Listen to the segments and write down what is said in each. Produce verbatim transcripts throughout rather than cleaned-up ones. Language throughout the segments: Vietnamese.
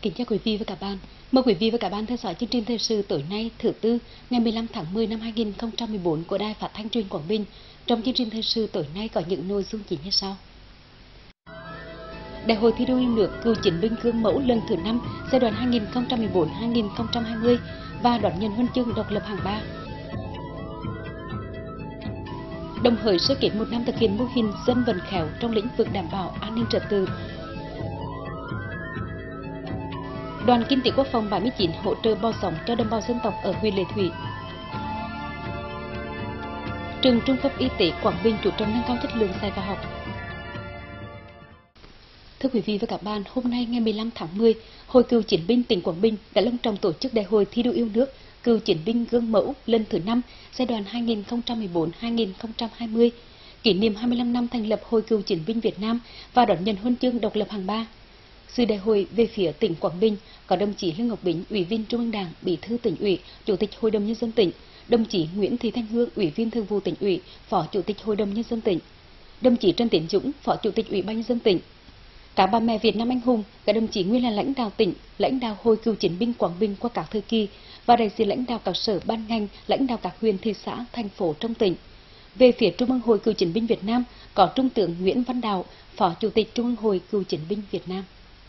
Kính chào quý vị và các bạn. Mời quý vị và các bạn theo dõi chương trình thời sự tối nay thứ tư ngày mười lăm tháng mười năm hai nghìn không trăm mười bốn của Đài Phát thanh Truyền hình Quảng Bình. Trong chương trình thời sự tối nay có những nội dung chính như sau. Đại hội thi đua yêu nước cựu chiến binh gương mẫu lần thứ năm giai đoạn hai nghìn không trăm mười bốn đến hai nghìn không trăm hai mươi và đón nhận huân chương độc lập hạng ba. Đồng khởi sơ kết một năm thực hiện mô hình dân vận khéo trong lĩnh vực đảm bảo an ninh trật tự. Đoàn Kinh tế Quốc phòng bảy mươi chín hỗ trợ bò sống cho đồng bào dân tộc ở huyện Lệ Thủy. Trường Trung cấp Y tế Quảng Bình chú trọng nâng cao chất lượng dạy và học. Thưa quý vị và các bạn, hôm nay ngày mười lăm tháng mười, Hội Cựu chiến binh tỉnh Quảng Bình đã long trọng tổ chức Đại hội thi đua yêu nước cựu chiến binh gương mẫu lần thứ năm giai đoạn hai nghìn không trăm mười bốn đến hai nghìn không trăm hai mươi, kỷ niệm hai mươi lăm năm thành lập Hội Cựu chiến binh Việt Nam và đón nhận huân chương độc lập hạng ba. Dự đại hội về phía tỉnh Quảng Bình có đồng chí Lương Ngọc Bính, Ủy viên Trung ương Đảng, Bí thư Tỉnh ủy, Chủ tịch Hội đồng nhân dân tỉnh, đồng chí Nguyễn Thị Thanh Hương, Ủy viên Thường vụ Tỉnh ủy, Phó Chủ tịch Hội đồng nhân dân tỉnh, đồng chí Trần Tiến Dũng, Phó Chủ tịch Ủy ban nhân dân tỉnh, các bà mẹ Việt Nam anh hùng, các đồng chí nguyên là lãnh đạo tỉnh, lãnh đạo Hội Cựu chiến binh Quảng Bình qua các thời kỳ và đại diện lãnh đạo các sở ban ngành, lãnh đạo các huyện, thị xã, thành phố trong tỉnh. Về phía Trung ương Hội Cựu chiến binh Việt Nam có Trung tướng Nguyễn Văn Đạo, Phó Chủ tịch Trung ương Hội Cựu chiến binh Việt Nam.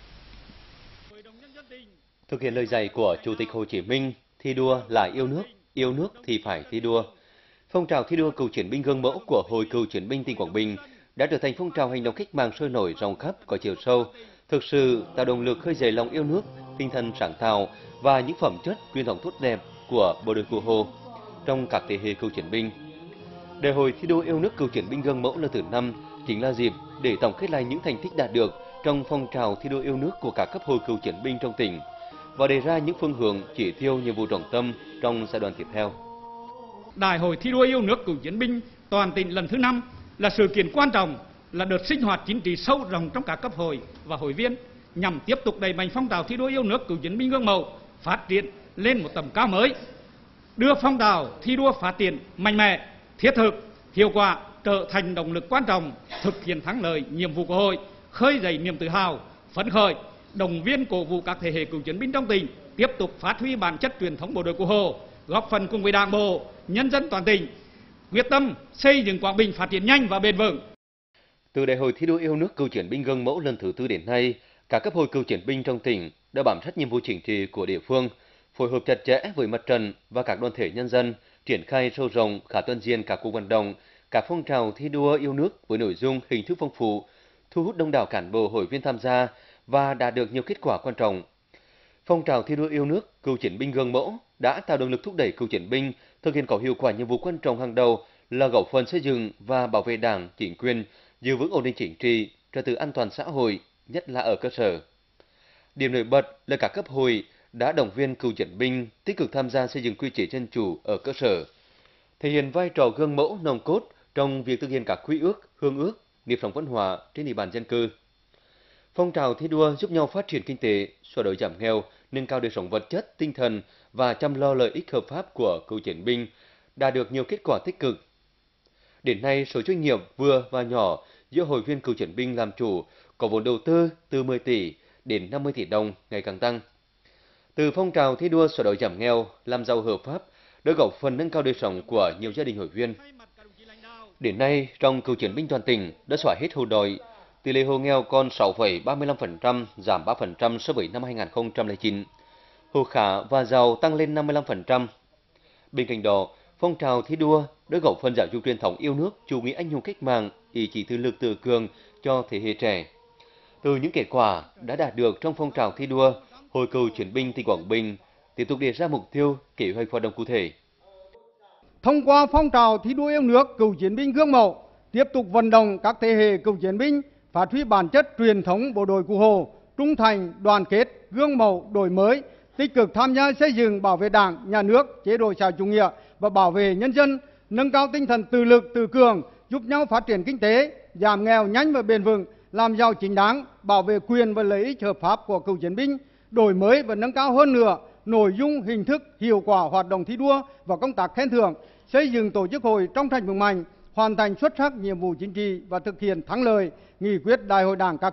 Thực hiện lời dạy của Chủ tịch Hồ Chí Minh, thi đua là yêu nước, yêu nước thì phải thi đua. Phong trào thi đua cựu chiến binh gương mẫu của Hội Cựu chiến binh tỉnh Quảng Bình đã trở thành phong trào hành động cách mạng sôi nổi rộng khắp có chiều sâu, thực sự tạo động lực khơi dậy lòng yêu nước, tinh thần sáng tạo và những phẩm chất truyền thống tốt đẹp của bộ đội Cụ Hồ trong các thế hệ cựu chiến binh. Đại hội thi đua yêu nước cựu chiến binh gương mẫu lần thứ năm chính là dịp để tổng kết lại những thành tích đạt được trong phong trào thi đua yêu nước của các cấp hội cựu chiến binh trong tỉnh và đề ra những phương hướng, chỉ tiêu, nhiệm vụ trọng tâm trong giai đoạn tiếp theo. Đại hội thi đua yêu nước cựu chiến binh toàn tỉnh lần thứ năm là sự kiện quan trọng, là đợt sinh hoạt chính trị sâu rộng trong các cấp hội và hội viên nhằm tiếp tục đẩy mạnh phong trào thi đua yêu nước cựu chiến binh gương mẫu phát triển lên một tầm cao mới, đưa phong trào thi đua phát triển mạnh mẽ, thiết thực, hiệu quả trở thành động lực quan trọng thực hiện thắng lợi nhiệm vụ của hội, khơi dậy niềm tự hào, phấn khởi, động viên cổ vũ các thế hệ cựu chiến binh trong tỉnh tiếp tục phát huy bản chất truyền thống bộ đội Cụ Hồ, góp phần cùng với Đảng bộ, nhân dân toàn tỉnh quyết tâm xây dựng Quảng Bình phát triển nhanh và bền vững. Từ Đại hội thi đua yêu nước cựu chiến binh gương mẫu lần thứ tư đến nay, các cấp hội cựu chiến binh trong tỉnh đã bám sát nhiệm vụ chính trị của địa phương, phối hợp chặt chẽ với mặt trận và các đoàn thể nhân dân, triển khai sâu rộng khá toàn diện các cuộc vận động, các phong trào thi đua yêu nước với nội dung hình thức phong phú, thu hút đông đảo cán bộ hội viên tham gia và đạt được nhiều kết quả quan trọng. Phong trào thi đua yêu nước cựu chiến binh gương mẫu đã tạo động lực thúc đẩy cựu chiến binh thực hiện có hiệu quả nhiệm vụ quan trọng hàng đầu là góp phần xây dựng và bảo vệ Đảng, chính quyền, giữ vững ổn định chính trị, trật tự an toàn xã hội, nhất là ở cơ sở. Điểm nổi bật là các cấp hội đã động viên cựu chiến binh tích cực tham gia xây dựng quy chế dân chủ ở cơ sở, thể hiện vai trò gương mẫu nòng cốt trong việc thực hiện các quy ước, hương ước, nghiệp sống văn hóa trên địa bàn dân cư. Phong trào thi đua giúp nhau phát triển kinh tế, xóa đói giảm nghèo, nâng cao đời sống vật chất, tinh thần và chăm lo lợi ích hợp pháp của cựu chiến binh, đạt được nhiều kết quả tích cực. Đến nay, số doanh nghiệp vừa và nhỏ giữa hội viên cựu chiến binh làm chủ có vốn đầu tư từ mười tỷ đến năm mươi tỷ đồng ngày càng tăng. Từ phong trào thi đua xóa đói giảm nghèo, làm giàu hợp pháp đã góp phần nâng cao đời sống của nhiều gia đình hội viên. Đến nay, trong cựu chiến binh toàn tỉnh đã xóa hết hộ đói, tỷ lệ hộ nghèo còn sáu phẩy ba mươi lăm phần trăm, giảm ba phần trăm so với năm hai nghìn không trăm lẻ chín. Hộ khá và giàu tăng lên năm mươi lăm phần trăm. Bên cạnh đó, phong trào thi đua đã góp phần giáo dục truyền thống yêu nước, chủ nghĩa anh hùng cách mạng, ý chí tự lực tự cường cho thế hệ trẻ. Từ những kết quả đã đạt được trong phong trào thi đua, Hội Cựu chiến binh tỉnh Quảng Bình tiếp tục đề ra mục tiêu, kế hoạch hoạt động cụ thể. Thông qua phong trào thi đua yêu nước cựu chiến binh gương mẫu, tiếp tục vận động các thế hệ cựu chiến binh phát huy bản chất truyền thống bộ đội Cụ Hồ, trung thành, đoàn kết, gương mẫu, đổi mới, tích cực tham gia xây dựng, bảo vệ Đảng, Nhà nước, chế độ xã hội chủ nghĩa và bảo vệ nhân dân, nâng cao tinh thần tự lực tự cường, giúp nhau phát triển kinh tế, giảm nghèo nhanh và bền vững, làm giàu chính đáng, bảo vệ quyền và lợi ích hợp pháp của cựu chiến binh, đổi mới và nâng cao hơn nữa nội dung, hình thức, hiệu quả hoạt động thi đua và công tác khen thưởng, xây dựng tổ chức hội trong sạch vững mạnh, hoàn thành xuất sắc nhiệm vụ chính trị và thực hiện thắng lợi nghị quyết Đại hội Đảng các cấp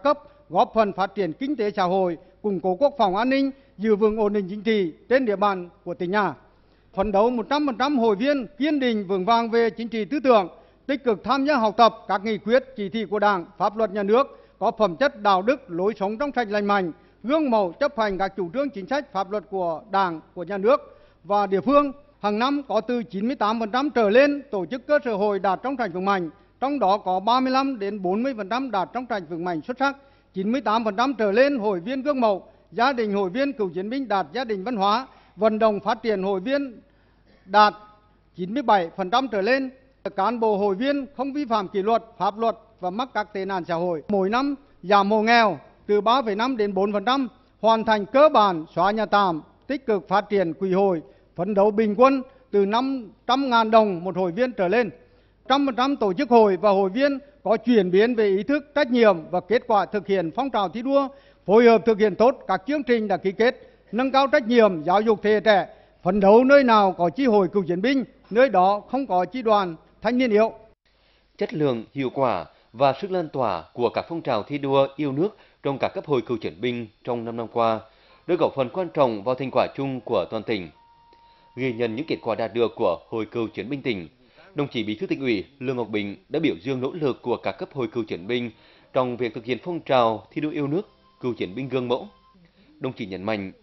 góp phần phát triển kinh tế xã hội, củng cố quốc phòng an ninh, giữ vững ổn định chính trị trên địa bàn của tỉnh nhà. Phấn đấu một trăm phần trăm hội viên kiên định vững vàng về chính trị tư tưởng, tích cực tham gia học tập các nghị quyết, chỉ thị của Đảng, pháp luật nhà nước, có phẩm chất đạo đức, lối sống trong sạch lành mạnh, gương mẫu chấp hành các chủ trương chính sách pháp luật của Đảng, của nhà nước và địa phương. Hàng năm có từ chín mươi tám phần trăm trở lên tổ chức cơ sở hội đạt trong sạch vững mạnh, trong đó có ba mươi lăm đến bốn mươi phần trăm đạt trong sạch vững mạnh xuất sắc, chín mươi tám phần trăm trở lên hội viên gương mẫu, gia đình hội viên cựu chiến binh đạt gia đình văn hóa, vận động phát triển hội viên đạt chín mươi bảy phần trăm trở lên. Cán bộ hội viên không vi phạm kỷ luật, pháp luật và mắc các tệ nạn xã hội. Mỗi năm giảm hộ nghèo từ ba phẩy năm đến bốn phần trăm, hoàn thành cơ bản xóa nhà tạm, tích cực phát triển quỹ hội, phấn đấu bình quân từ năm trăm nghìn đồng một hội viên trở lên. một trăm phần trăm tổ chức hội và hội viên có chuyển biến về ý thức, trách nhiệm và kết quả thực hiện phong trào thi đua, phối hợp thực hiện tốt các chương trình đã ký kết, nâng cao trách nhiệm giáo dục thế hệ trẻ, phấn đấu nơi nào có chi hội cựu chiến binh, nơi đó không có chi đoàn thanh niên yếu. Chất lượng, hiệu quả và sức lan tỏa của các phong trào thi đua yêu nước trong các cấp hội cựu chiến binh trong năm năm qua đã góp phần quan trọng vào thành quả chung của toàn tỉnh. Ghi nhận những kết quả đạt được của Hội Cựu chiến binh tỉnh, đồng chí Bí thư Tỉnh ủy Lương Ngọc Bình đã biểu dương nỗ lực của các cấp hội cựu chiến binh trong việc thực hiện phong trào thi đua yêu nước, cựu chiến binh gương mẫu. Đồng chí nhấn mạnh,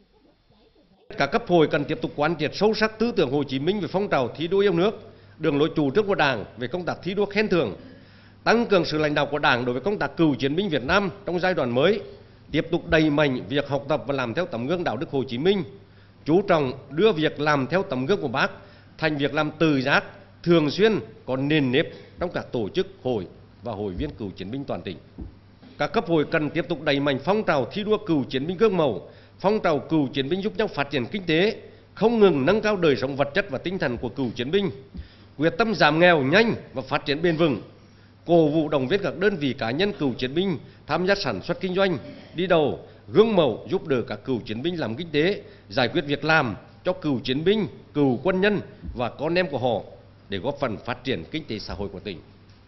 các cấp hội cần tiếp tục quán triệt sâu sắc tư tưởng Hồ Chí Minh về phong trào thi đua yêu nước, đường lối chủ trương của Đảng về công tác thi đua khen thưởng, tăng cường sự lãnh đạo của Đảng đối với công tác cựu chiến binh Việt Nam trong giai đoạn mới, tiếp tục đẩy mạnh việc học tập và làm theo tấm gương đạo đức Hồ Chí Minh, chú trọng đưa việc làm theo tấm gương của Bác thành việc làm tự giác, thường xuyên, có nền nếp trong các tổ chức hội và hội viên cựu chiến binh toàn tỉnh. Các cấp hội cần tiếp tục đẩy mạnh phong trào thi đua cựu chiến binh gương mẫu, phong trào cựu chiến binh giúp nhau phát triển kinh tế, không ngừng nâng cao đời sống vật chất và tinh thần của cựu chiến binh, quyết tâm giảm nghèo nhanh và phát triển bền vững, cổ vũ động viên các đơn vị cá nhân cựu chiến binh tham gia sản xuất kinh doanh, đi đầu, gương mẫu giúp đỡ các cựu chiến binh làm kinh tế, giải quyết việc làm cho cựu chiến binh, cựu quân nhân và con em của họ để góp phần phát triển kinh tế xã hội của tỉnh.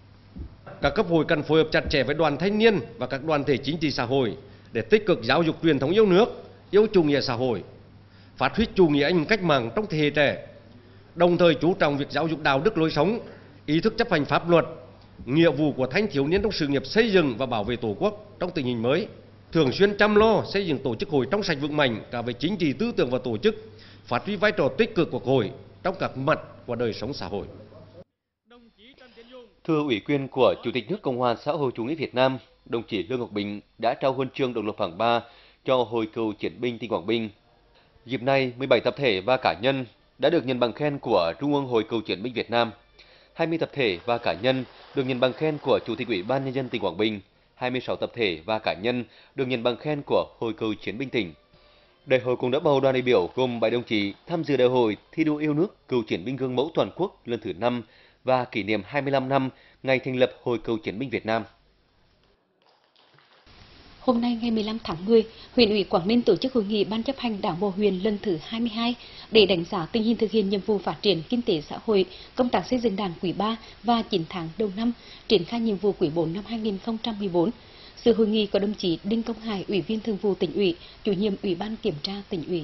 Các cấp hội cần phối hợp chặt chẽ với đoàn thanh niên và các đoàn thể chính trị xã hội để tích cực giáo dục truyền thống yêu nước, yêu chủ nghĩa xã hội, phát huy chủ nghĩa anh hùng cách mạng trong thế hệ trẻ, đồng thời chú trọng việc giáo dục đạo đức lối sống, ý thức chấp hành pháp luật, nghĩa vụ của thanh thiếu niên trong sự nghiệp xây dựng và bảo vệ Tổ quốc trong tình hình mới, thường xuyên chăm lo xây dựng tổ chức hội trong sạch vững mạnh cả về chính trị tư tưởng và tổ chức, phát huy vai trò tích cực của hội trong các mặt của đời sống xã hội. Thưa ủy quyền của Chủ tịch nước Cộng hòa xã hội chủ nghĩa Việt Nam, đồng chí Lương Ngọc Bình đã trao huân chương độc lập hạng ba cho Hội Cựu chiến binh tỉnh Quảng Bình. Dịp này, mười bảy tập thể và cá nhân đã được nhận bằng khen của Trung ương Hội Cựu chiến binh Việt Nam, hai mươi tập thể và cá nhân được nhận bằng khen của Chủ tịch Ủy ban Nhân dân tỉnh Quảng Bình, hai mươi sáu tập thể và cá nhân được nhận bằng khen của Hội Cựu chiến binh tỉnh. Đại hội cũng đã bầu đoàn đại biểu gồm bảy đồng chí tham dự đại hội thi đua yêu nước cựu chiến binh gương mẫu toàn quốc lần thứ năm và kỷ niệm hai mươi lăm năm ngày thành lập Hội Cựu chiến binh Việt Nam. Hôm nay ngày mười lăm tháng mười, huyện ủy Quảng Ninh tổ chức hội nghị ban chấp hành Đảng bộ huyện lần thứ hai mươi hai để đánh giá tình hình thực hiện nhiệm vụ phát triển kinh tế xã hội, công tác xây dựng Đảng quý ba và chín tháng đầu năm, triển khai nhiệm vụ quý bốn năm hai nghìn không trăm mười bốn. Sự hội nghị có đồng chí Đinh Công Hải, Ủy viên Thường vụ Tỉnh ủy, Chủ nhiệm Ủy ban Kiểm tra Tỉnh ủy.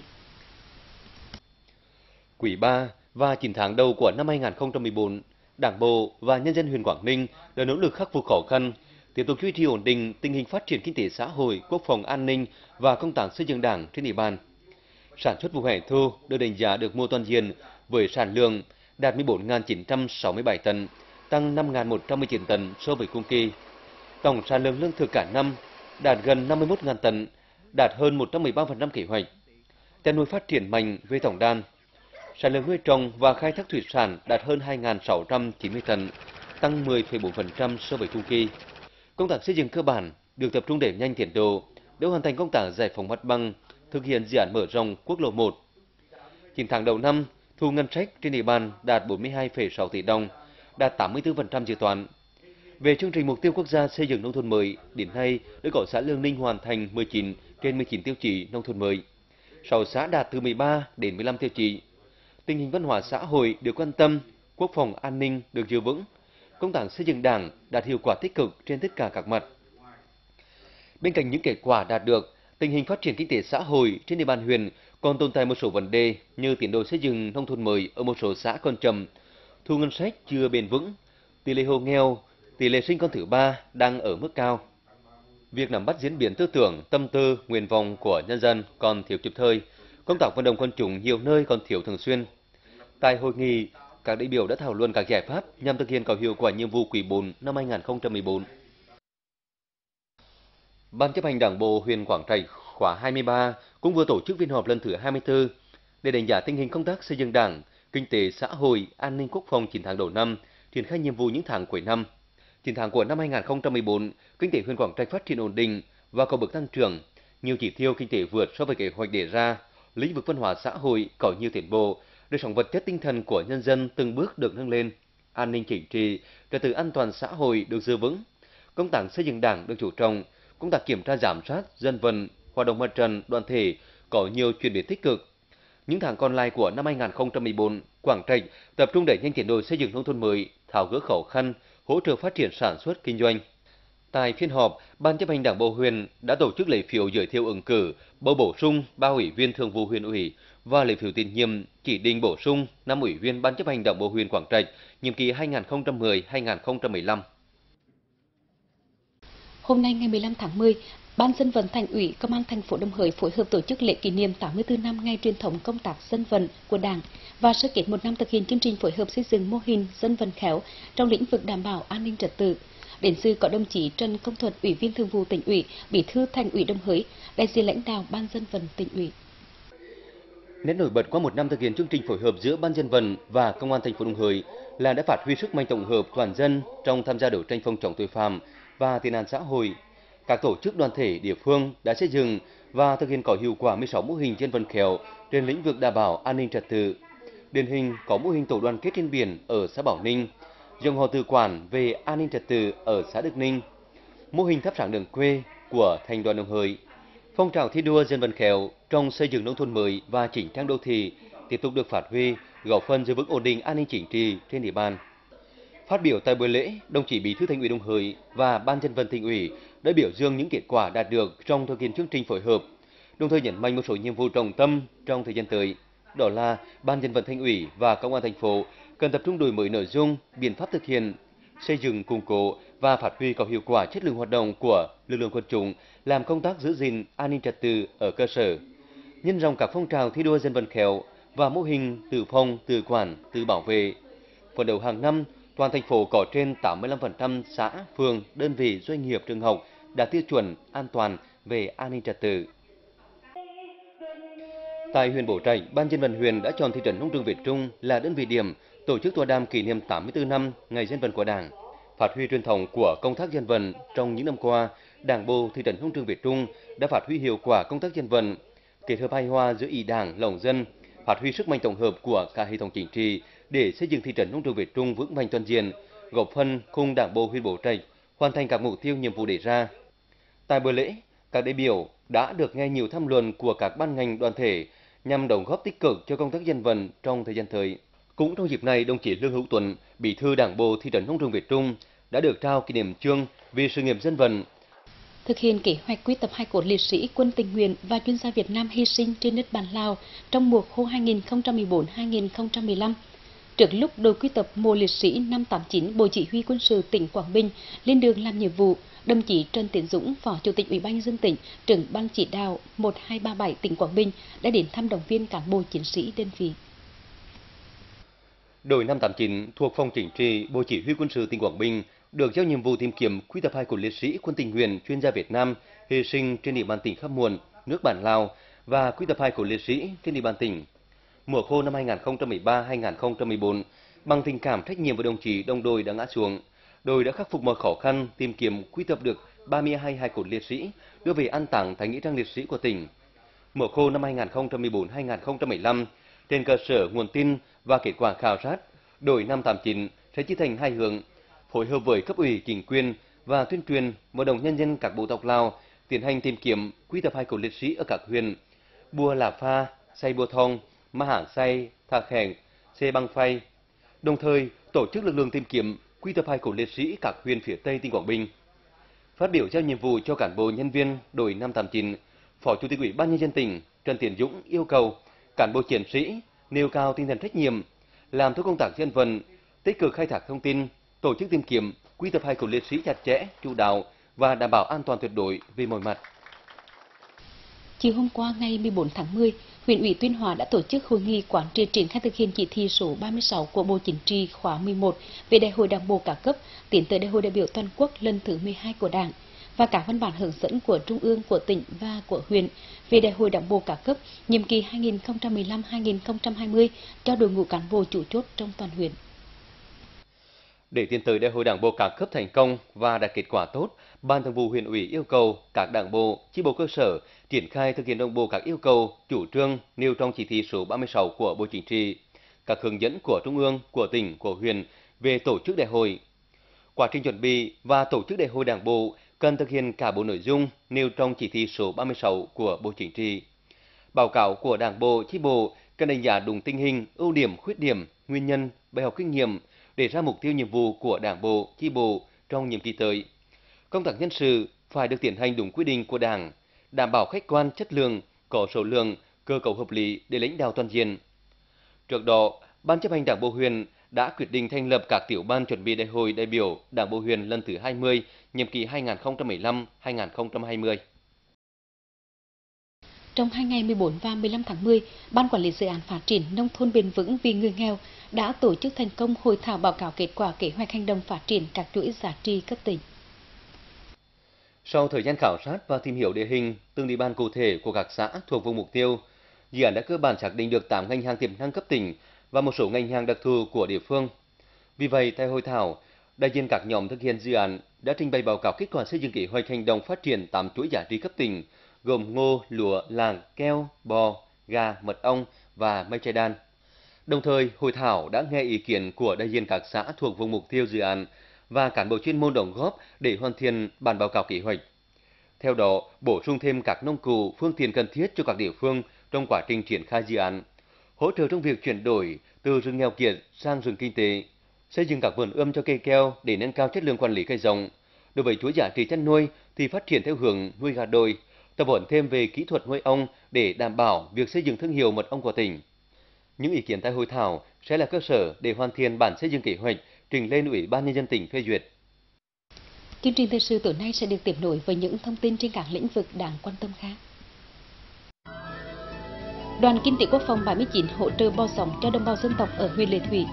Quý ba và chín tháng đầu của năm hai nghìn không trăm mười bốn, Đảng bộ và nhân dân huyện Quảng Ninh đã nỗ lực khắc phục khó khăn, tiếp tục duy trì ổn định tình hình phát triển kinh tế xã hội, quốc phòng an ninh và công tác xây dựng Đảng trên địa bàn. Sản xuất vụ hè thu được đánh giá được mùa toàn diện với sản lượng đạt mười bốn nghìn chín trăm sáu mươi bảy tấn, tăng năm nghìn một trăm mười chín tấn so với cùng kỳ. Tổng sản lượng lương thực cả năm đạt gần năm mươi mốt nghìn tấn, đạt hơn một trăm mười ba phần trăm kế hoạch. Chăn nuôi phát triển mạnh về tổng đàn. Sản lượng nuôi trồng và khai thác thủy sản đạt hơn hai nghìn sáu trăm chín mươi tấn, tăng mười phẩy bốn phần trăm so với cùng kỳ. Công tác xây dựng cơ bản được tập trung đẩy nhanh tiến độ để hoàn thành công tác giải phóng mặt bằng, thực hiện dự án mở rộng quốc lộ một. chín tháng đầu năm, thu ngân sách trên địa bàn đạt bốn mươi hai phẩy sáu tỷ đồng, đạt tám mươi tư phần trăm dự toán. Về chương trình mục tiêu quốc gia xây dựng nông thôn mới, đến nay đã có xã Lương Ninh hoàn thành mười chín trên mười chín tiêu chí nông thôn mới. sáu xã đạt từ mười ba đến mười lăm tiêu chí. Tình hình văn hóa xã hội được quan tâm, quốc phòng an ninh được giữ vững. Công tác xây dựng Đảng đạt hiệu quả tích cực trên tất cả các mặt. Bên cạnh những kết quả đạt được, tình hình phát triển kinh tế xã hội trên địa bàn huyện còn tồn tại một số vấn đề như tiến độ xây dựng nông thôn mới ở một số xã còn chậm, thu ngân sách chưa bền vững, tỷ lệ hộ nghèo, tỷ lệ sinh con thứ ba đang ở mức cao. Việc nắm bắt diễn biến tư tưởng, tâm tư, nguyện vọng của nhân dân còn thiếu kịp thời, công tác vận động quần chúng nhiều nơi còn thiếu thường xuyên. Tại hội nghị, các đại biểu đã thảo luận các giải pháp nhằm thực hiện có hiệu quả nhiệm vụ quý bốn năm hai nghìn không trăm mười bốn. Ban chấp hành Đảng bộ huyện Quảng Trạch khóa hai mươi ba cũng vừa tổ chức phiên họp lần thứ hai mươi tư để đánh giá tình hình công tác xây dựng Đảng, kinh tế xã hội, an ninh quốc phòng chín tháng đầu năm, triển khai nhiệm vụ những tháng cuối năm. chín tháng của năm hai nghìn không trăm mười bốn, kinh tế huyện Quảng Trạch phát triển ổn định và có bước tăng trưởng, nhiều chỉ tiêu kinh tế vượt so với kế hoạch đề ra, lĩnh vực văn hóa xã hội có nhiều tiến bộ, đời sống vật chất tinh thần của nhân dân từng bước được nâng lên, an ninh chính trị, trật tự an toàn xã hội được giữ vững, công tác xây dựng Đảng được chú trọng, công tác kiểm tra giám sát, dân vận, hoạt động mặt trận, đoàn thể có nhiều chuyển biến tích cực. Những tháng còn lại của năm hai nghìn không trăm mười bốn, Quảng Trạch tập trung đẩy nhanh tiến độ xây dựng nông thôn mới, tháo gỡ khó khăn, hỗ trợ phát triển sản xuất kinh doanh. Tại phiên họp, Ban chấp hành Đảng bộ huyện đã tổ chức lấy phiếu giới thiệu ứng cử, bầu bổ sung ba ủy viên thường vụ huyện ủy và lấy phiếu tín nhiệm chỉ định bổ sung năm ủy viên Ban chấp hành Đảng bộ huyện Quảng Trạch nhiệm kỳ hai nghìn không trăm mười đến hai nghìn không trăm mười lăm. Hôm nay ngày mười lăm tháng mười, Ban dân vận Thành ủy Công an thành phố Đồng Hới phối hợp tổ chức lễ kỷ niệm tám mươi tư năm ngày truyền thống công tác dân vận của Đảng và sơ kết một năm thực hiện chương trình phối hợp xây dựng mô hình dân vận khéo trong lĩnh vực đảm bảo an ninh trật tự. Đến dự có đồng chí Trần Công Thuật, Ủy viên Thường vụ Tỉnh ủy, Bí thư Thành ủy Đồng Hới, đại diện lãnh đạo Ban dân vận Tỉnh ủy. Nét nổi bật qua một năm thực hiện chương trình phối hợp giữa Ban dân vận và Công an thành phố Đồng Hới là đã phát huy sức mạnh tổng hợp toàn dân trong tham gia đấu tranh phòng chống tội phạm và tệ nạn xã hội. Các tổ chức đoàn thể địa phương đã xây dựng và thực hiện có hiệu quả mười sáu mô hình dân vận khéo trên lĩnh vực đảm bảo an ninh trật tự. Điển hình có mô hình tổ đoàn kết trên biển ở xã Bảo Ninh, dòng họ tự quản về an ninh trật tự ở xã Đức Ninh, mô hình thắp sáng đường quê của thành đoàn Đồng Hới. Phong trào thi đua dân vận khéo trong xây dựng nông thôn mới và chỉnh trang đô thị tiếp tục được phát huy, góp phần giữ vững ổn định an ninh chính trị trên địa bàn. Phát biểu tại buổi lễ, đồng chí Bí thư Thành ủy Đồng Hới và Ban dân vận Tỉnh ủy đã biểu dương những kết quả đạt được trong thực hiện chương trình phối hợp, đồng thời nhấn mạnh một số nhiệm vụ trọng tâm trong thời gian tới. Đó là Ban dân vận Thành ủy và Công an thành phố cần tập trung đổi mới nội dung, biện pháp thực hiện, xây dựng củng cố và phát huy có hiệu quả chất lượng hoạt động của lực lượng quân chúng làm công tác giữ gìn an ninh trật tự ở cơ sở, nhân rộng các phong trào thi đua dân vận khéo và mô hình tự phòng, tự quản, tự bảo vệ. Phấn đấu hàng năm, toàn thành phố có trên tám mươi lăm phần trăm xã, phường, đơn vị, doanh nghiệp, trường học đạt tiêu chuẩn an toàn về an ninh trật tự. Tại huyện Bố Trạch, Ban dân vận huyện đã chọn thị trấn Nông Trường Việt Trung là đơn vị điểm tổ chức tọa đàm kỷ niệm tám mươi tư năm ngày dân vận của Đảng, phát huy truyền thống của công tác dân vận. Trong những năm qua, Đảng bộ thị trấn Nông Trường Việt Trung đã phát huy hiệu quả công tác dân vận, kết hợp hài hòa giữa ý Đảng, lòng dân, phát huy sức mạnh tổng hợp của cả hệ thống chính trị để xây dựng thị trấn Nông Trường Việt Trung vững mạnh toàn diện, góp phần cùng Đảng bộ huyện Bố Trạch hoàn thành các mục tiêu nhiệm vụ đề ra. Tại buổi lễ, các đại biểu đã được nghe nhiều tham luận của các ban ngành đoàn thể nhằm đóng góp tích cực cho công tác dân vận trong thời gian tới. Cũng trong dịp này, đồng chí Lương Hữu Tuấn, Bí thư Đảng bộ thị trấn Nông Trường Việt Trung đã được trao kỷ niệm chương vì sự nghiệp dân vận. Thực hiện kế hoạch quy tập hài cốt liệt sĩ quân tình nguyện và chuyên gia Việt Nam hy sinh trên đất bạn Lào trong mùa khô hai nghìn không trăm mười bốn đến hai nghìn không trăm mười lăm. Trước lúc đội quy tập mộ liệt sĩ năm tám chín Bộ Chỉ huy Quân sự tỉnh Quảng Bình lên đường làm nhiệm vụ, đồng chí Trần Tiến Dũng, Phó Chủ tịch Ủy ban nhân dân tỉnh, trưởng ban chỉ đạo một hai ba bảy tỉnh Quảng Bình đã đến thăm động viên cán bộ chiến sĩ đơn vị. Đội năm tám chín thuộc Phòng Chính trị Bộ Chỉ huy Quân sự tỉnh Quảng Bình được giao nhiệm vụ tìm kiếm quy tập hài cốt liệt sĩ quân tình nguyện chuyên gia Việt Nam hy sinh trên địa bàn tỉnh Khăm Muộn, nước bạn Lào và quy tập hài cốt liệt sĩ trên địa bàn tỉnh. Mùa khô năm hai nghìn không trăm mười ba đến hai nghìn không trăm mười bốn, bằng tình cảm trách nhiệm với đồng chí đồng đội đã ngã xuống, đội đã khắc phục mọi khó khăn tìm kiếm quy tập được ba mươi hai hài cốt liệt sĩ đưa về an táng tại nghĩa trang liệt sĩ của tỉnh. Mùa khô năm hai nghìn không trăm mười bốn đến hai nghìn không trăm mười lăm, trên cơ sở nguồn tin và kết quả khảo sát, đội năm tám chín sẽ chia thành hai hướng, phối hợp với cấp ủy chính quyền và tuyên truyền vận động nhân dân các bộ tộc Lào tiến hành tìm kiếm quy tập hài cốt liệt sĩ ở các huyện Bua Lạp Pha, Say Bua Thong, Ma Hảng Say, Thà Khẹng, Xê Băng Phay, đồng thời tổ chức lực lượng tìm kiếm quy tập hài cốt liệt sĩ các huyện phía Tây tỉnh Quảng Bình. Phát biểu giao nhiệm vụ cho cán bộ nhân viên đội năm tám chín, Phó Chủ tịch Ủy ban Nhân dân tỉnh Trần Tiến Dũng yêu cầu cán bộ chiến sĩ nêu cao tinh thần trách nhiệm, làm tốt công tác dân vận, tích cực khai thác thông tin, tổ chức tìm kiếm, quy tập hài cốt liệt sĩ chặt chẽ, chu đáo và đảm bảo an toàn tuyệt đối về mọi mặt. Chiều hôm qua ngày mười bốn tháng mười, huyện ủy Tuyên Hóa đã tổ chức hội nghị quán triệt triển khai thực hiện chỉ thị số ba mươi sáu của Bộ Chính trị khóa mười một về Đại hội Đảng bộ các cấp tiến tới Đại hội đại biểu toàn quốc lần thứ mười hai của Đảng và các văn bản hướng dẫn của Trung ương, của tỉnh và của huyện về Đại hội Đảng bộ các cấp nhiệm kỳ hai nghìn không trăm mười lăm đến hai nghìn không trăm hai mươi cho đội ngũ cán bộ chủ chốt trong toàn huyện. Để tiến tới Đại hội Đảng bộ các cấp thành công và đạt kết quả tốt, Ban Thường vụ huyện ủy yêu cầu các đảng bộ, chi bộ cơ sở triển khai thực hiện đồng bộ các yêu cầu, chủ trương nêu trong chỉ thị số ba mươi sáu của Bộ Chính trị, các hướng dẫn của Trung ương, của tỉnh, của huyện về tổ chức đại hội. Quá trình chuẩn bị và tổ chức đại hội Đảng bộ cần thực hiện cả bộ nội dung nêu trong chỉ thị số ba mươi sáu của Bộ Chính trị. Báo cáo của Đảng bộ, chi bộ cần đánh giá đúng tình hình, ưu điểm, khuyết điểm, nguyên nhân, bài học kinh nghiệm để ra mục tiêu nhiệm vụ của Đảng bộ, chi bộ trong nhiệm kỳ tới. Công tác nhân sự phải được tiến hành đúng quy định của Đảng, đảm bảo khách quan, chất lượng, có số lượng, cơ cấu hợp lý để lãnh đạo toàn diện. Trước đó, Ban chấp hành Đảng bộ huyện đã quyết định thành lập các tiểu ban chuẩn bị Đại hội đại biểu Đảng bộ huyện lần thứ hai mươi, nhiệm kỳ hai nghìn không trăm mười lăm đến hai nghìn không trăm hai mươi. Trong hai ngày mười bốn và mười lăm tháng mười, Ban Quản lý Dự án Phát triển Nông thôn bền vững vì người nghèo đã tổ chức thành công hội thảo báo cáo kết quả kế hoạch hành động phát triển các chuỗi giá trị cấp tỉnh. Sau thời gian khảo sát và tìm hiểu địa hình, từng địa bàn cụ thể của các xã thuộc vùng mục tiêu, dự án đã cơ bản xác định được tám ngành hàng tiềm năng cấp tỉnh và một số ngành hàng đặc thù của địa phương. Vì vậy, tại hội thảo, đại diện các nhóm thực hiện dự án đã trình bày báo cáo kết quả xây dựng kế hoạch hành động phát triển tám chuỗi giá trị cấp tỉnh, gồm ngô, lúa, lạc, keo, bò, gà, mật ong và mây tre đan. Đồng thời, hội thảo đã nghe ý kiến của đại diện các xã thuộc vùng mục tiêu dự án và cán bộ chuyên môn đóng góp để hoàn thiện bản báo cáo kế hoạch. Theo đó, bổ sung thêm các nông cụ, phương tiện cần thiết cho các địa phương trong quá trình triển khai dự án, hỗ trợ trong việc chuyển đổi từ rừng nghèo kiệt sang rừng kinh tế, xây dựng các vườn ươm cho cây keo để nâng cao chất lượng quản lý cây trồng. Đối với chuỗi giá trị chăn nuôi thì phát triển theo hướng nuôi gà đồi, tập huấn thêm về kỹ thuật nuôi ong để đảm bảo việc xây dựng thương hiệu mật ong của tỉnh. Những ý kiến tại hội thảo sẽ là cơ sở để hoàn thiện bản xây dựng kế hoạch trình lên Ủy ban Nhân dân tỉnh phê duyệt. Chương trình thời sự tối nay sẽ được tiếp nối với những thông tin trên các lĩnh vực đáng quan tâm khác. Đoàn Kinh tế Quốc phòng bảy mươi chín hỗ trợ bò giống cho đồng bào dân tộc ở huyện Lệ Thủy.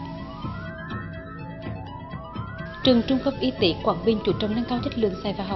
Trường Trung cấp Y tế Quảng Bình chủ trương nâng cao chất lượng dạy và học.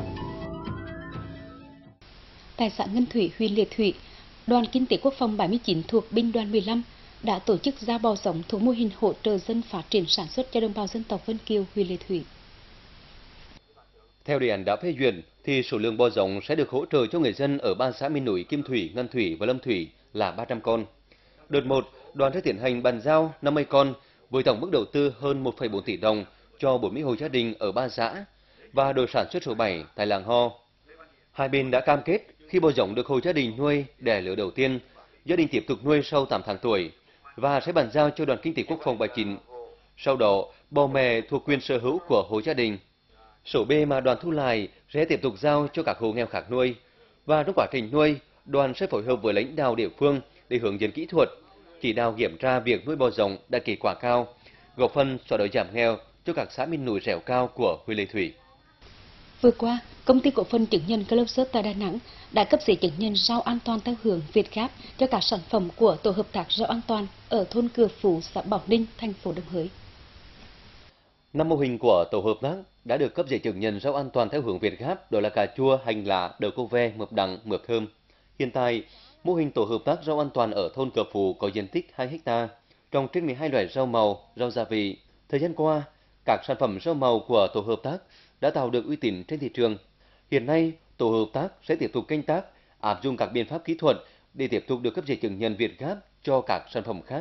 Tại xã Ngân Thủy, huyện Lệ Thủy, Đoàn Kinh tế Quốc phòng bảy mươi chín thuộc Binh đoàn mười lăm đã tổ chức giao bò giống thuộc mô hình hỗ trợ dân phát triển sản xuất cho đồng bào dân tộc Vân Kiều, huyện Lệ Thủy. Theo đề án đã phê duyệt, thì số lượng bò giống sẽ được hỗ trợ cho người dân ở ba xã miền núi Kim Thủy, Ngân Thủy và Lâm Thủy là ba trăm con. Đợt một, đoàn sẽ tiến hành bàn giao năm mươi con với tổng mức đầu tư hơn một phẩy bốn tỷ đồng cho bốn mươi hộ gia đình ở ba xã và đội sản xuất số bảy tại làng Ho. Hai bên đã cam kết khi bò giống được hộ gia đình nuôi đẻ lứa đầu tiên, gia đình tiếp tục nuôi sau tám tháng tuổi và sẽ bàn giao cho Đoàn Kinh tế Quốc phòng bảy mươi chín. Sau đó, bò mẹ thuộc quyền sở hữu của hộ gia đình. Số bê mà đoàn thu lại sẽ tiếp tục giao cho các hộ nghèo khác nuôi. Và trong quá trình nuôi, đoàn sẽ phối hợp với lãnh đạo địa phương để hướng dẫn kỹ thuật, chỉ đạo kiểm tra việc nuôi bò giống đạt kết quả cao, góp phần xóa đói giảm nghèo cho các xã miền núi dẻo cao của huyện Lệ Thủy. Vừa qua, Công ty cổ phần chứng nhận Globsert tại Đà Nẵng đã cấp giấy chứng nhận rau an toàn theo hướng Việt Gáp cho các sản phẩm của tổ hợp tác rau an toàn ở thôn Cửa Phú, xã Bảo Ninh, thành phố Đồng Hới. Năm mô hình của tổ hợp tác đã được cấp giấy chứng nhận rau an toàn theo hướng Việt Gáp, đó là cà chua, hành lá, đậu cô ve, mướp đắng, mướp thơm. Hiện tại, mô hình tổ hợp tác rau an toàn ở thôn Cửa Phú có diện tích hai héc ta, trồng trên mười hai loại rau màu, rau gia vị. Thời gian qua, các sản phẩm rau màu của tổ hợp tác đã tạo được uy tín trên thị trường. Hiện nay, tổ hợp tác sẽ tiếp tục canh tác, áp dụng các biện pháp kỹ thuật để tiếp tục được cấp giấy chứng nhận Việt Gáp cho các sản phẩm khác.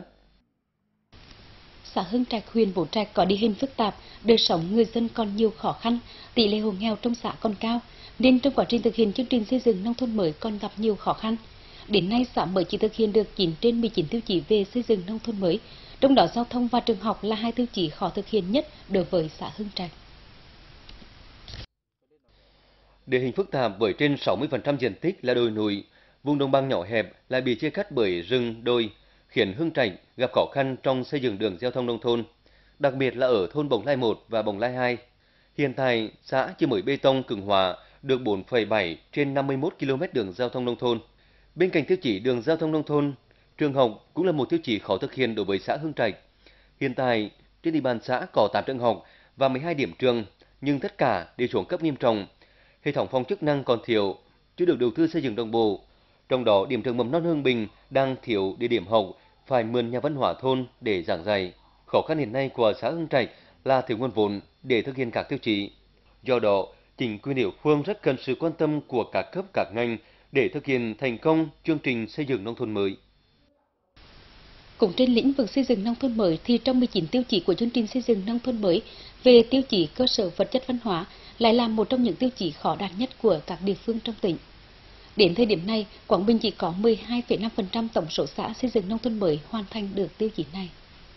Xã Hưng Trạch, huyện Bố Trạch có địa hình phức tạp, đời sống người dân còn nhiều khó khăn, tỷ lệ hộ nghèo trong xã còn cao, nên trong quá trình thực hiện chương trình xây dựng nông thôn mới còn gặp nhiều khó khăn. Đến nay, xã mới chỉ thực hiện được chín trên mười chín tiêu chí về xây dựng nông thôn mới, trong đó giao thông và trường học là hai tiêu chí khó thực hiện nhất đối với xã Hưng Trạch. Địa hình phức tạp với trên sáu mươi phần trăm diện tích là đồi núi, vùng đồng bằng nhỏ hẹp lại bị chia cắt bởi rừng đồi, khiến Hương Trạch gặp khó khăn trong xây dựng đường giao thông nông thôn, đặc biệt là ở thôn Bồng Lai một và Bồng Lai hai. Hiện tại, xã chỉ mới bê tông cường hóa được bốn phẩy bảy trên năm mươi mốt ki lô mét đường giao thông nông thôn. Bên cạnh tiêu chí đường giao thông nông thôn, trường học cũng là một tiêu chí khó thực hiện đối với xã Hương Trạch. Hiện tại, trên địa bàn xã có tám trường học và mười hai điểm trường, nhưng tất cả đều xuống cấp nghiêm trọng. Hệ thống phòng chức năng còn thiếu, chưa được đầu tư xây dựng đồng bộ. Trong đó, điểm trường mầm non Hương Bình đang thiếu địa điểm học, phải mượn nhà văn hóa thôn để giảng dạy. Khó khăn hiện nay của xã Hương Trạch là thiếu nguồn vốn để thực hiện các tiêu chí. Do đó, chính quyền địa phương rất cần sự quan tâm của các cấp các ngành để thực hiện thành công chương trình xây dựng nông thôn mới. Cũng trên lĩnh vực xây dựng nông thôn mới thì trong mười chín tiêu chí của chương trình xây dựng nông thôn mới về tiêu chí cơ sở vật chất văn hóa lại là một trong những tiêu chí khó đạt nhất của các địa phương trong tỉnh. Đến thời điểm này, Quảng Bình chỉ có mười hai phẩy năm phần trăm tổng số xã xây dựng nông thôn mới hoàn thành được tiêu chí này.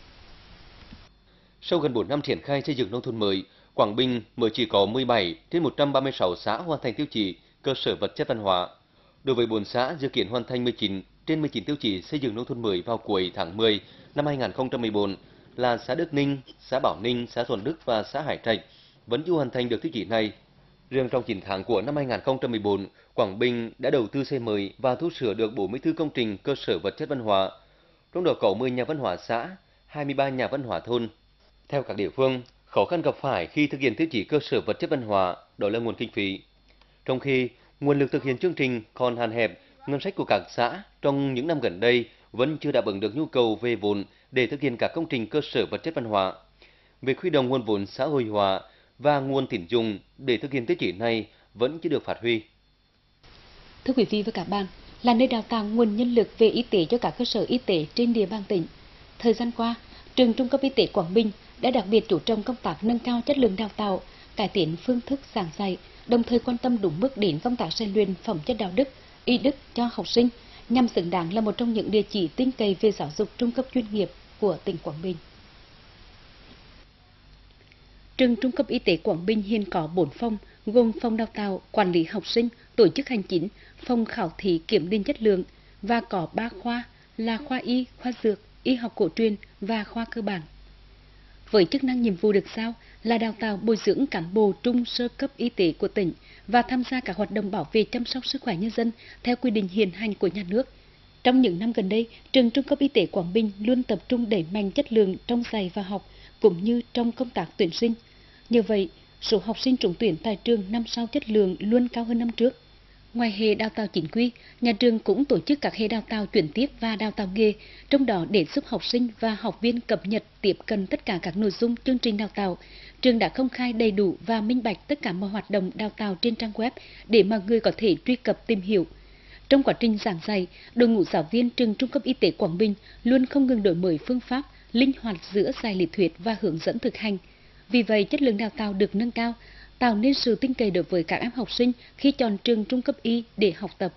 Sau gần bốn năm triển khai xây dựng nông thôn mới, Quảng Bình mới chỉ có mười bảy trên một trăm ba mươi sáu xã hoàn thành tiêu chí cơ sở vật chất văn hóa. Đối với bốn xã dự kiến hoàn thành mười chín trên mười chín tiêu chí xây dựng nông thôn mới vào cuối tháng mười năm hai nghìn không trăm mười bốn là xã Đức Ninh, xã Bảo Ninh, xã Thuận Đức và xã Hải Trạch vẫn chưa hoàn thành được tiêu chí này. Riêng trong chín tháng của năm hai nghìn không trăm mười bốn, Quảng Bình đã đầu tư xây mới và tu sửa được bốn mươi tư công trình cơ sở vật chất văn hóa, trong đó có mười nhà văn hóa xã, hai mươi ba nhà văn hóa thôn. Theo các địa phương, khó khăn gặp phải khi thực hiện tiêu chí cơ sở vật chất văn hóa đó là nguồn kinh phí. Trong khi nguồn lực thực hiện chương trình còn hạn hẹp, ngân sách của các xã trong những năm gần đây vẫn chưa đáp ứng được nhu cầu về vốn để thực hiện các công trình cơ sở vật chất văn hóa. Việc huy động nguồn vốn xã hội hóa và nguồn tín dụng để thực hiện tiêu chí này vẫn chưa được phát huy. Thưa quý vị và các bạn, là nơi đào tạo nguồn nhân lực về y tế cho các cơ sở y tế trên địa bàn tỉnh. Thời gian qua, trường Trung cấp Y tế Quảng Bình đã đặc biệt chú trọng công tác nâng cao chất lượng đào tạo, cải tiến phương thức giảng dạy, đồng thời quan tâm đúng mức đến công tác rèn luyện phẩm chất đạo đức, y đức cho học sinh, nhằm xứng đáng là một trong những địa chỉ tin cậy về giáo dục trung cấp chuyên nghiệp của tỉnh Quảng Bình. Trường Trung cấp Y tế Quảng Bình hiện có bốn phòng, gồm phòng đào tạo, quản lý học sinh, tổ chức hành chính, phòng khảo thí kiểm định chất lượng và có ba khoa là khoa y, khoa dược, y học cổ truyền và khoa cơ bản. Với chức năng nhiệm vụ được giao là đào tạo bồi dưỡng cán bộ trung sơ cấp y tế của tỉnh và tham gia các hoạt động bảo vệ chăm sóc sức khỏe nhân dân theo quy định hiện hành của nhà nước. Trong những năm gần đây, trường Trung cấp Y tế Quảng Bình luôn tập trung đẩy mạnh chất lượng trong dạy và học cũng như trong công tác tuyển sinh. Như vậy, số học sinh trúng tuyển tại trường năm sau chất lượng luôn cao hơn năm trước. Ngoài hệ đào tạo chính quy, nhà trường cũng tổ chức các hệ đào tạo chuyển tiếp và đào tạo nghề, trong đó để giúp học sinh và học viên cập nhật tiếp cận tất cả các nội dung chương trình đào tạo. Trường đã công khai đầy đủ và minh bạch tất cả mọi hoạt động đào tạo trên trang web để mọi người có thể truy cập tìm hiểu. Trong quá trình giảng dạy, đội ngũ giáo viên trường Trung cấp Y tế Quảng Bình luôn không ngừng đổi mới phương pháp, linh hoạt giữa dạy lý thuyết và hướng dẫn thực hành. Vì vậy, chất lượng đào tạo được nâng cao, tạo nên sự tin cậy đối với các em học sinh khi chọn trường trung cấp y để học tập.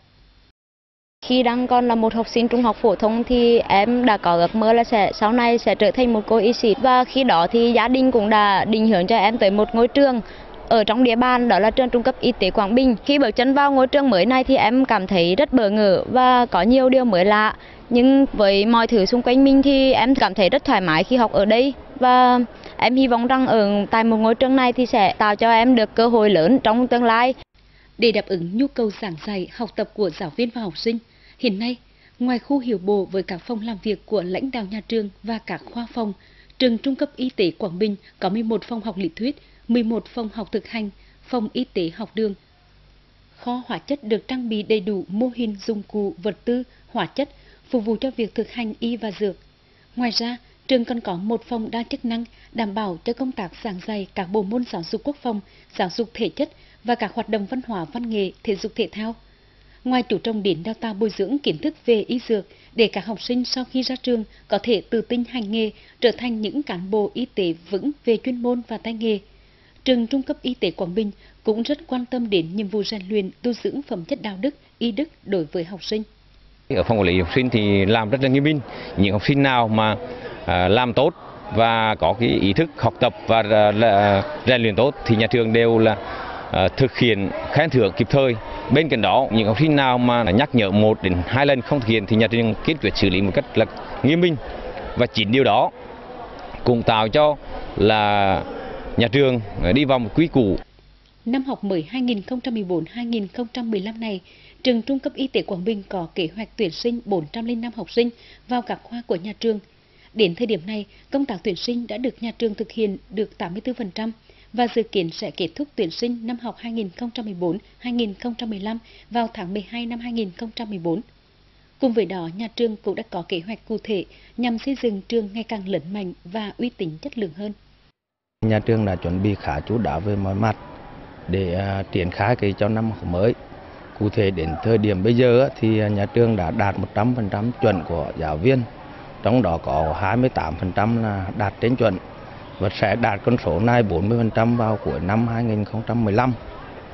Khi đang còn là một học sinh trung học phổ thông thì em đã có ước mơ là sẽ sau này sẽ trở thành một cô y sĩ, và khi đó thì gia đình cũng đã định hướng cho em tới một ngôi trường ở trong địa bàn, đó là trường Trung cấp Y tế Quảng Bình. Khi bước chân vào ngôi trường mới này thì em cảm thấy rất bỡ ngỡ và có nhiều điều mới lạ, nhưng với mọi thứ xung quanh mình thì em cảm thấy rất thoải mái khi học ở đây, và em hy vọng rằng ở tại một ngôi trường này thì sẽ tạo cho em được cơ hội lớn trong tương lai. Để đáp ứng nhu cầu giảng dạy, học tập của giáo viên và học sinh, hiện nay, ngoài khu hiệu bộ với các phòng làm việc của lãnh đạo nhà trường và các khoa phòng, trường Trung cấp Y tế Quảng Bình có mười một phòng học lý thuyết, mười một phòng học thực hành, phòng y tế học đường. Kho hóa chất được trang bị đầy đủ mô hình dụng cụ, vật tư, hóa chất phục vụ cho việc thực hành y và dược. Ngoài ra, trường còn có một phòng đa chức năng đảm bảo cho công tác giảng dạy các bộ môn giáo dục quốc phòng, giáo dục thể chất và các hoạt động văn hóa văn nghệ, thể dục thể thao. Ngoài chú trọng đến đào tạo bồi dưỡng kiến thức về y dược để các học sinh sau khi ra trường có thể tự tin hành nghề, trở thành những cán bộ y tế vững về chuyên môn và tay nghề, trường Trung cấp Y tế Quảng Bình cũng rất quan tâm đến nhiệm vụ rèn luyện, tu dưỡng phẩm chất đạo đức, y đức đối với học sinh. Ở phòng quản lý học sinh thì làm rất là nghiêm minh. Những học sinh nào mà à, làm tốt và có cái ý thức học tập và rèn luyện tốt thì nhà trường đều là à, thực hiện khen thưởng kịp thời. Bên cạnh đó, những học sinh nào mà nhắc nhở một đến hai lần không thực hiện thì nhà trường kiên quyết xử lý một cách là nghiêm minh. Và chính điều đó cũng tạo cho là nhà trường đi vào một quy củ. Năm học mới hai nghìn không trăm mười bốn hai nghìn không trăm mười lăm này, trường Trung cấp Y tế Quảng Bình có kế hoạch tuyển sinh bốn trăm lẻ năm học sinh vào các khoa của nhà trường. Đến thời điểm này, công tác tuyển sinh đã được nhà trường thực hiện được tám mươi tư phần trăm và dự kiến sẽ kết thúc tuyển sinh năm học hai nghìn không trăm mười bốn hai nghìn không trăm mười lăm vào tháng mười hai năm hai nghìn không trăm mười bốn. Cùng với đó, nhà trường cũng đã có kế hoạch cụ thể nhằm xây dựng trường ngày càng lớn mạnh và uy tín chất lượng hơn. Nhà trường đã chuẩn bị khá chú đáo về mọi mặt để uh, triển khai cái cho năm học mới. Cụ thể đến thời điểm bây giờ thì nhà trường đã đạt một trăm phần trăm chuẩn của giáo viên, trong đó có hai mươi tám phần trăm là đạt trên chuẩn và sẽ đạt con số này bốn mươi phần trăm vào cuối năm hai nghìn không trăm mười lăm.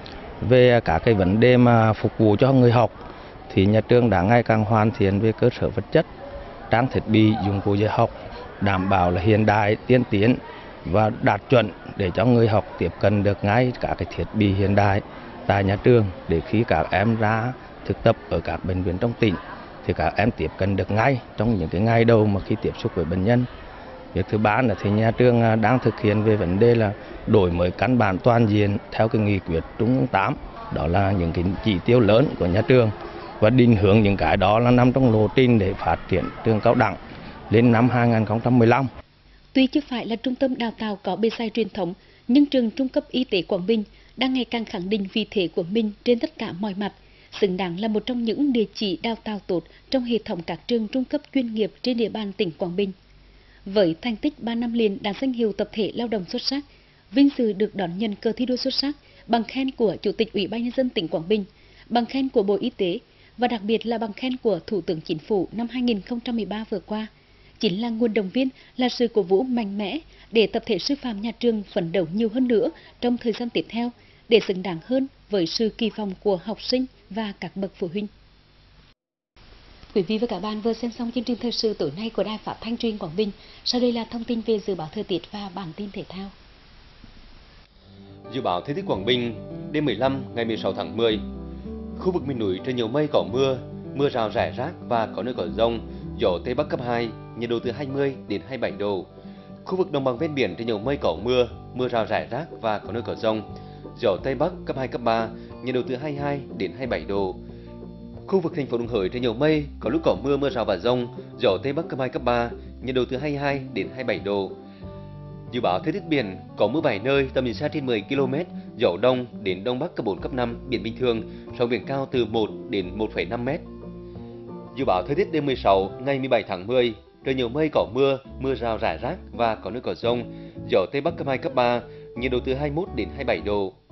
Về các cái vấn đề mà phục vụ cho người học thì nhà trường đã ngày càng hoàn thiện về cơ sở vật chất, trang thiết bị, dụng cụ dạy học, đảm bảo là hiện đại, tiên tiến và đạt chuẩn để cho người học tiếp cận được ngay các cái thiết bị hiện đại tại nhà trường, để khi các em ra thực tập ở các bệnh viện trong tỉnh thì các em tiếp cận được ngay trong những cái ngày đầu mà khi tiếp xúc với bệnh nhân. Việc thứ ba là thì nhà trường đang thực hiện về vấn đề là đổi mới căn bản toàn diện theo cái nghị quyết Trung ương tám, đó là những cái chỉ tiêu lớn của nhà trường và định hướng những cái đó là nằm trong lộ trình để phát triển trường cao đẳng lên năm hai nghìn không trăm mười lăm. Tuy chưa phải là trung tâm đào tạo có bề dày truyền thống, nhưng trường Trung cấp Y tế Quảng Bình đang ngày càng khẳng định vị thế của mình trên tất cả mọi mặt, xứng đáng là một trong những địa chỉ đào tạo tốt trong hệ thống các trường trung cấp chuyên nghiệp trên địa bàn tỉnh Quảng Bình. Với thành tích ba năm liền đạt danh hiệu tập thể lao động xuất sắc, vinh dự được đón nhận cờ thi đua xuất sắc, bằng khen của Chủ tịch Ủy ban Nhân dân tỉnh Quảng Bình, bằng khen của Bộ Y tế và đặc biệt là bằng khen của Thủ tướng Chính phủ năm hai nghìn không trăm mười ba vừa qua, chính là nguồn động viên, là sự cổ vũ mạnh mẽ để tập thể sư phạm nhà trường phấn đấu nhiều hơn nữa trong thời gian tiếp theo để xứng đáng hơn với sự kỳ vọng của học sinh và các bậc phụ huynh. Quý vị và các bạn vừa xem xong chương trình thời sự tối nay của Đài Phát thanh Truyền hình Quảng Bình. Sau đây là thông tin về dự báo thời tiết và bản tin thể thao. Dự báo thời tiết Quảng Bình đêm mười lăm ngày mười sáu tháng mười. Khu vực miền núi trời nhiều mây có mưa, mưa rào rải rác và có nơi có dông, gió Tây Bắc cấp hai, nhiệt độ từ hai mươi đến hai mươi bảy độ. Khu vực đồng bằng ven biển trời nhiều mây có mưa, mưa rào rải rác và có nơi có dông, gió Tây Bắc cấp hai cấp ba, nhiệt độ từ hai mươi hai đến hai mươi bảy độ. Khu vực thành phố Đồng Hới trời nhiều mây, có lúc có mưa, mưa rào và dông, gió Tây Bắc cấp hai cấp ba, nhiệt độ từ hai mươi hai đến hai mươi bảy độ. Dự báo thời tiết biển có mưa vài nơi, tầm nhìn xa trên mười ki lô mét, gió đông đến đông bắc cấp bốn cấp năm, biển bình thường, sóng biển cao từ một đến một phẩy năm mét. Dự báo thời tiết đêm mười sáu ngày mười bảy tháng mười, trời nhiều mây có mưa, mưa rào rải rác và có nơi có dông, gió Tây Bắc cấp hai cấp ba, nhiệt độ từ hai mươi mốt đến hai mươi bảy độ.